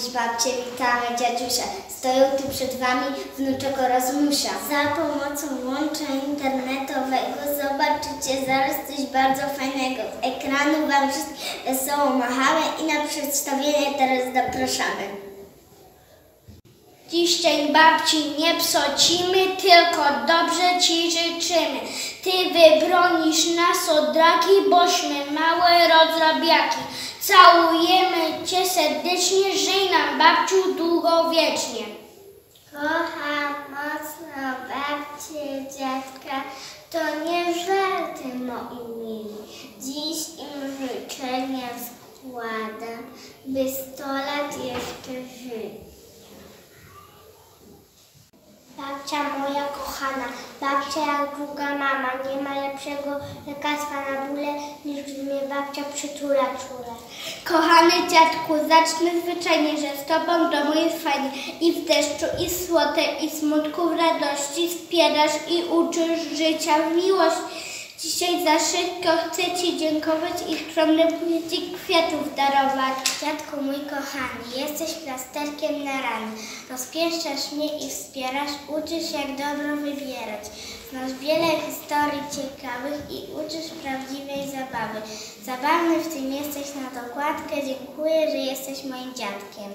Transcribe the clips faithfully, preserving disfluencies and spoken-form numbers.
babcie, witamy dziadziusia. Stoją tu przed wami wnuczego Rozmusia. Za pomocą łącza internetowego zobaczycie zaraz coś bardzo fajnego. Z ekranu wam wszystkim wesoło machamy i na przedstawienie teraz zapraszamy. Dzisiaj babci nie psocimy, tylko dobrze ci życzymy. Ty wybronisz nas od dragi, bośmy małe rozrabiaki. Całujemy cię serdecznie, żyj nam babciu długowiecznie. Kocham mocno babcię, dziadka, to nie żarty moi mili. Dziś im życzenia składam, by sto lat jeszcze żyć. Babcia moja kochana, babcia jak druga mama, nie ma lepszego lekarstwa na bóle, niż gdy mnie babcia przytula czule. Kochany dziadku, zacznę zwyczajnie, że z tobą w domu jest fajnie. I w deszczu, i w słote, i smutku, w radości wspierasz i uczysz życia w miłość. Dzisiaj za wszystko chcę ci dziękować i skromne bukiecik kwiatów darować. Dziadku mój kochany, jesteś plasterkiem na ranie. Rozpieszczasz mnie i wspierasz, uczysz jak dobro wybierać. Znasz wiele historii ciekawych i uczysz prawdziwej zabawy. Zabawny w tym jesteś na dokładkę. Dziękuję, że jesteś moim dziadkiem.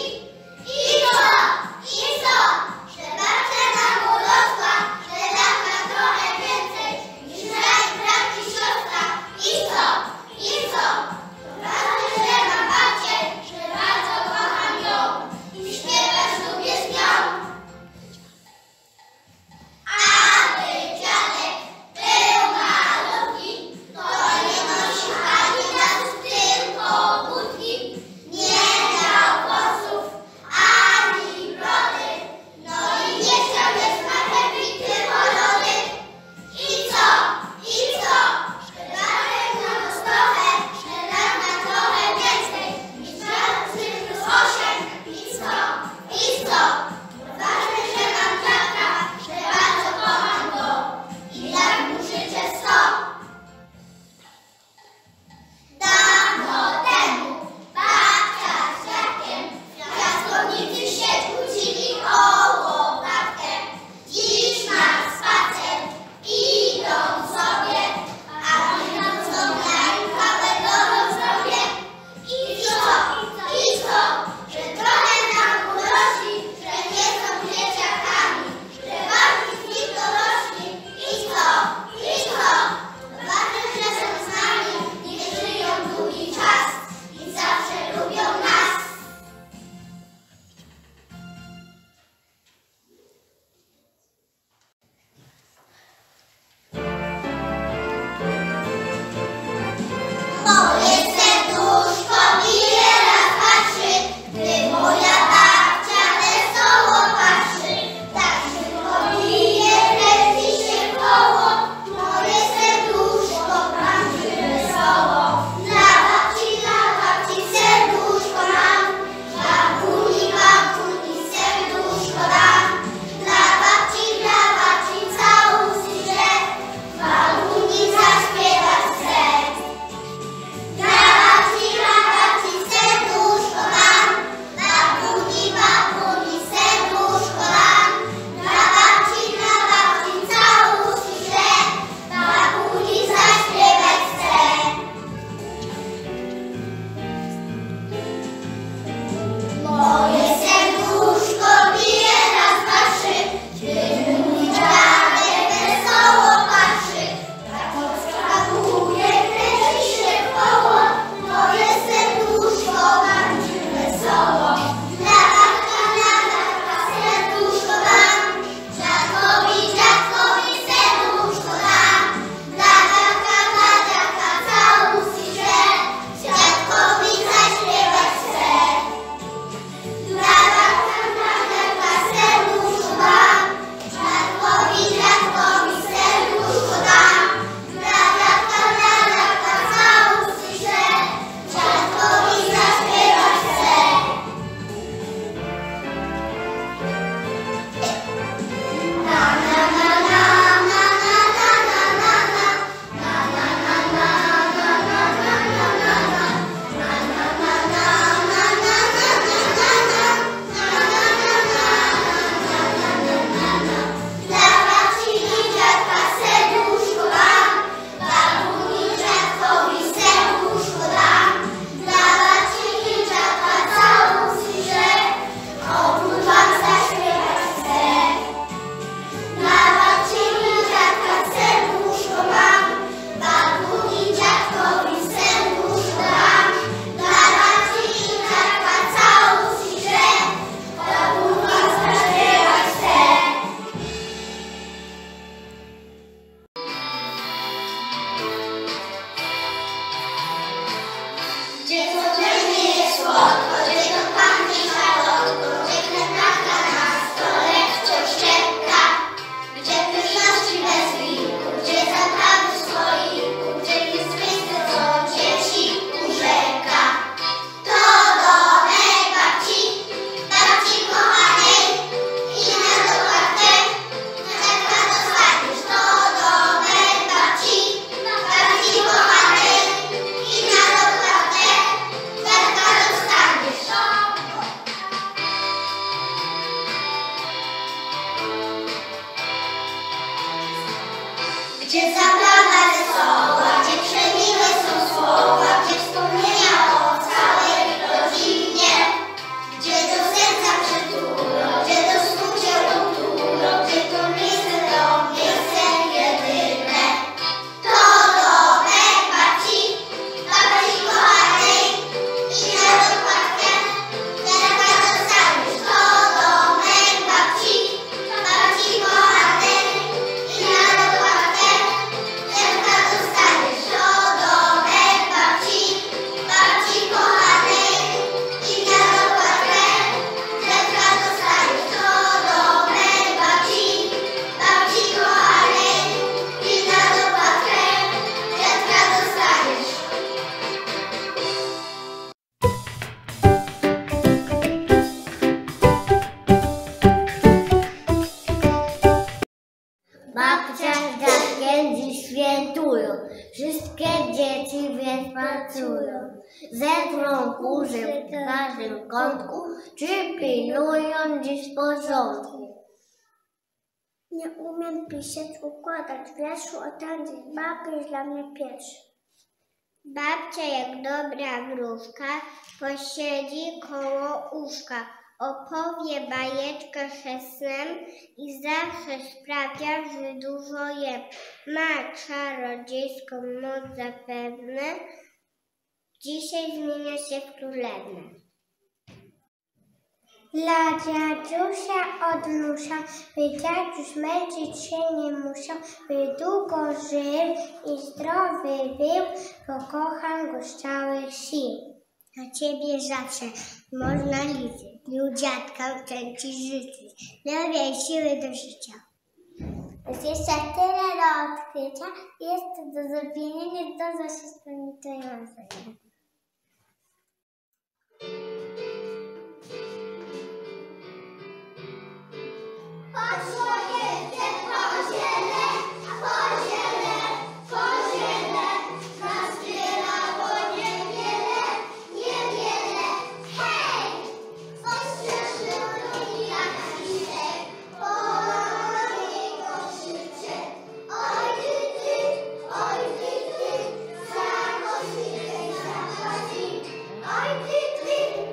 Że babcia nam urosła, że dawka gdzie zabawa wesoła, gdzie przemiłe są słowa, gdzie wspomnienia o całej rodzinie, gdzie do serca przytulą, gdzie do snu cię utulą, gdzie to miejsce to miejsce jedyne. To domek babci, babci kochanej i na dokładkę dziadka dostaniesz. To domek babci, babci kochanej i na dokładkę dziadka dostaniesz. To domek babci, babci kochanej i na dokładkę dziadka dostaniesz. To domek babci, babci kochanej i na dokładkę dziadka dostaniesz. Babcia z dziadkiem dziś świętują, wszystkie dzieci więc pracują. Zetrą kurzy w każdym kątku, czy pilnują dziś porządku. Nie umiem pisać, układać wierszu, o ten dzień babka jest dla mnie pierwszy. Babcia jak dobra wróżka posiedzi koło uszka, opowie bajeczkę chesnem i zawsze sprawia, że dużo jem. Ma czarodziejską moc zapewne, dzisiaj zmienia się w królewnę. Dla dziadziusia odnusza, by dziadziuś męczyć się nie musiał, by długo żył i zdrowy był, bo kocham go z całych sił. Na ciebie zawsze można liczyć, i u dziadka chcę ci życzyć, lewej siły do życia. Jest jeszcze tyle do odkrycia, jest do zrobienia, nie zdarza się spełnić to marzenie. Oj, ty, ty,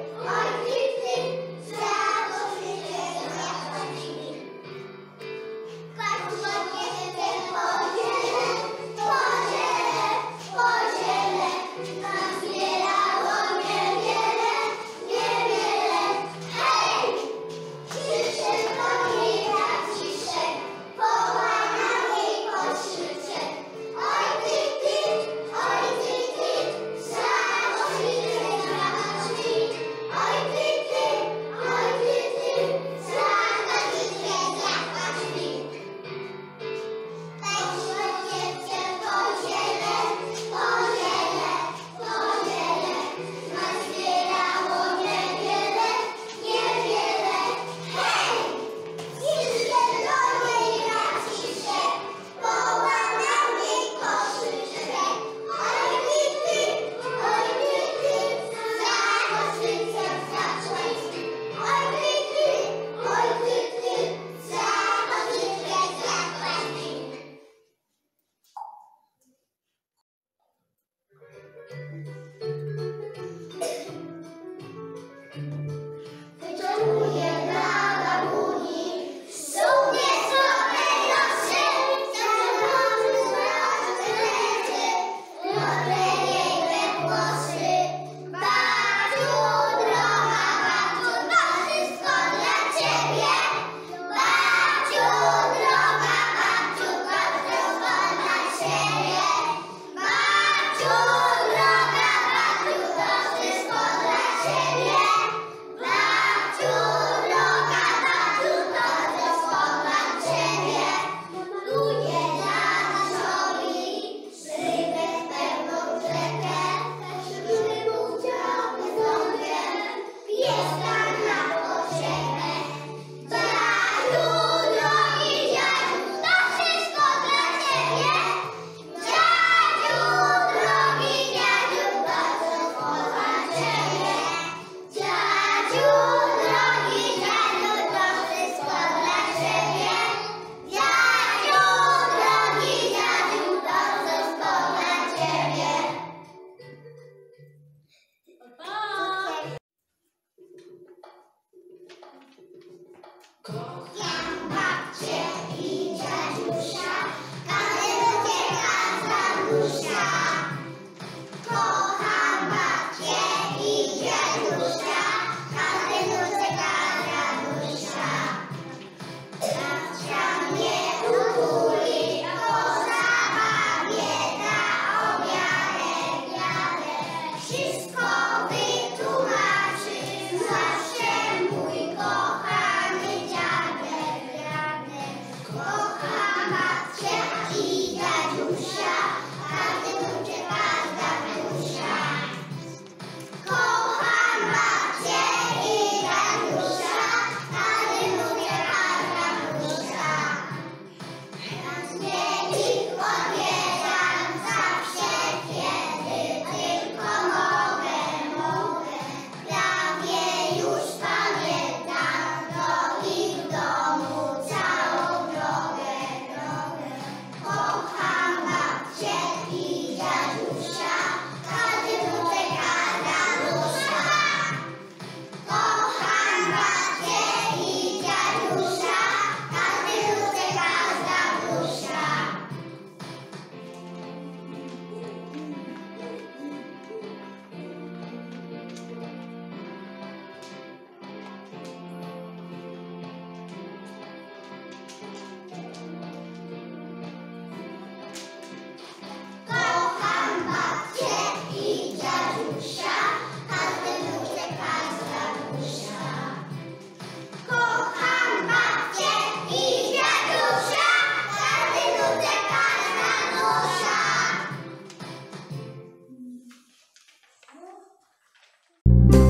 Thank you.